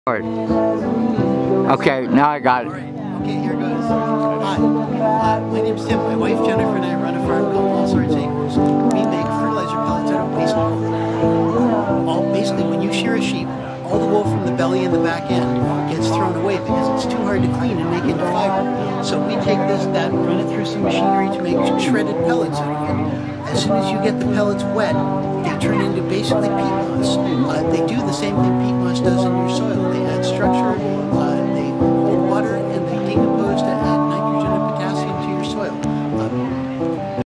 Okay, now I got it. Okay, here goes. Hi, my name's Tim. My wife Jennifer and I run a farm called All Sorts Acres. We make fertilizer pellets out of waste wool. Basically, when you shear a sheep, all the wool from the belly and the back end gets thrown away because it's too hard to clean and make into fiber. So we take that and run it through some machinery to make shredded pellets out of it. As soon as you get the pellets wet, they turn into basically peat moss. They do the same thing peat moss does in